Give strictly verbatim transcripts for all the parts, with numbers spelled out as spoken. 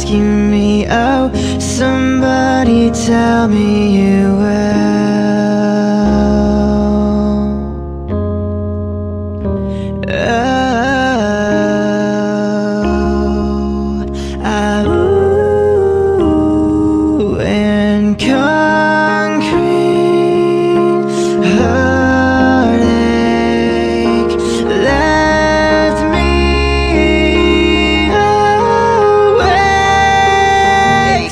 asking me, oh, somebody tell me you will. Oh, I ooh, and concrete heartache left me awake,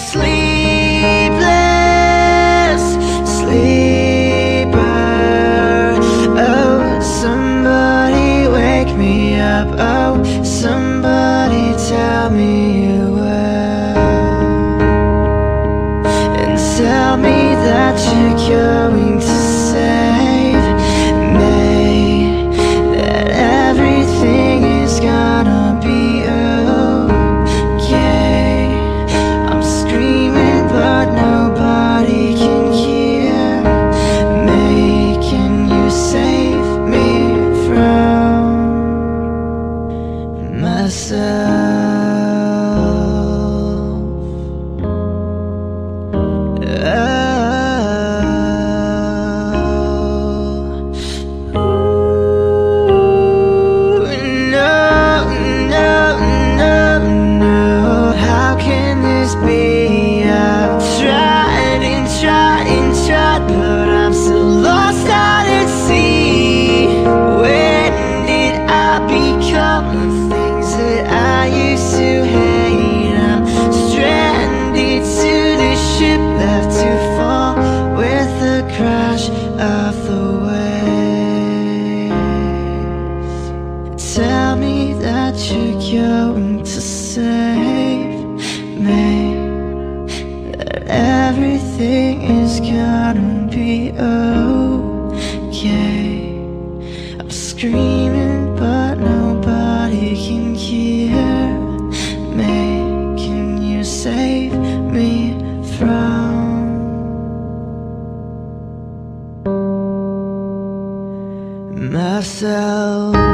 sleepless sleeper. Oh, somebody wake me up. Oh, somebody tell me you will, and tell me that you're going to save me, that everything is gonna be okay. I'm screaming but nobody can hear me. Can you save me from myself? But I'm still lost out at sea. When did I become the things that I used to hate? I'm stranded to the ship, left to fall with the crash of the waves. Tell me that you're going to save me, that everything is gonna be okay. I'm screaming but nobody can hear me. Can you save me from myself?